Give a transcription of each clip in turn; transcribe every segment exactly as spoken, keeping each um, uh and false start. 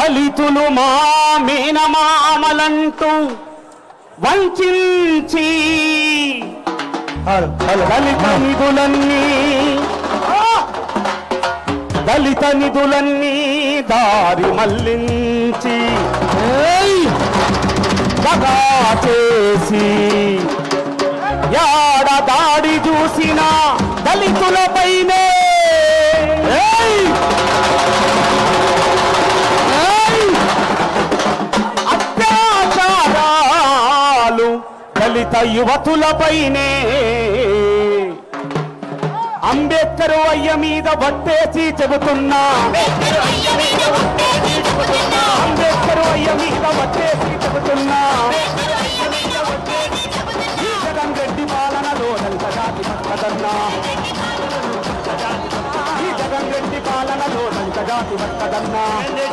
దళితులు మా మేనమామలంటూ వంచించి దళిత నిధులన్నీ దళిత నిధులన్నీ దారి మళ్లించి దగా చేసి యాడ దాడి చూసిన దళితులపైనే అత్యాచారాలు దళిత యువతులపైనే అంబేద్కర్ అయ్య మీద వట్టేసి చెబుతున్నా అంబేద్కర్ అయ్య మీద వట్టేసి చెబుతున్నా ఈ జగన్ రెడ్డి పాలనలో దళిత జాతి బతకదన్నా ఈ జగన్ రెడ్డి పాలనలో దళిత జాతి బతకదన్నా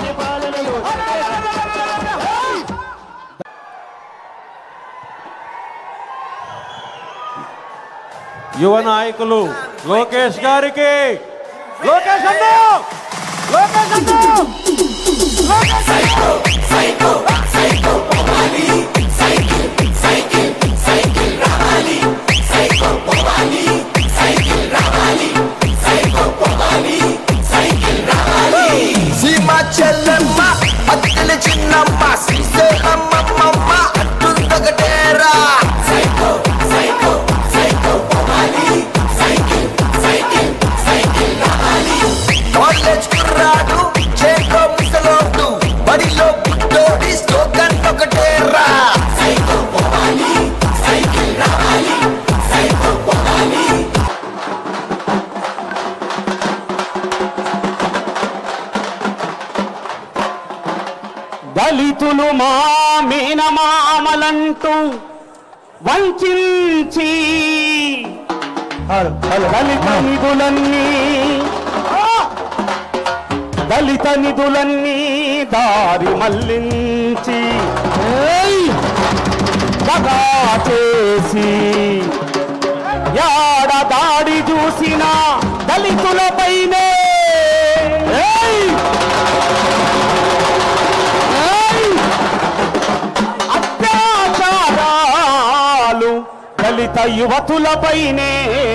యువ నాయకులు లోకేష్ గారికి లోకేష్ అన్న లోకేష్ అన్న సైకో సైకో సైకో పోవాలి సైకిల్ సైకిల్ సైకిల్ రావాలి సైకో పోవాలి సైకిల్ రావాలి సైకో పోవాలి సైకిల్ రావాలి సీమా చెల్లమ్మ అత్తల చిన్నమ్మ శ్రీసే అమ్మమ్మ అట్టుందగటేరా సైకో సైకో సైకో పోవాలి సైకిల్ సైకిల్ సైకిల్ రావాలి కాలేజ్ కుర్రాడు చేకో ముసలోడు బడిలో పుట్టోడి స్లోగన్ ఒకటేరా సైకో పోవాలి సైకిల్ రావాలి సైకో పోవాలి దళితులు మా మేనమామలంటూ వంచించి దళిత నిధులన్నీ దళిత నిధులన్నీ దారి మళ్లించి దగా చేసి యాడ దాడి చూసిన దళితులపైనే అత్యాచారాలు దళిత యువతులపైనే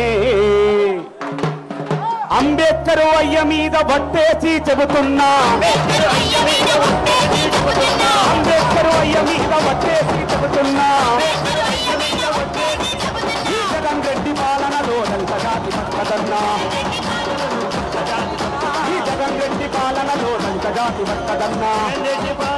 అంబేద్కర్ అయ్య మీద వట్టేసి చెబుతున్నా అంబేద్కర్ అయ్య మీద వట్టేసి చెబుతున్నా ఈ జగన్ రెడ్డి పాలనలో దళిత జాతి బతకదన్నా ఈ జగన్ రెడ్డి పాలనలో దళిత జాతి బతకదన్నా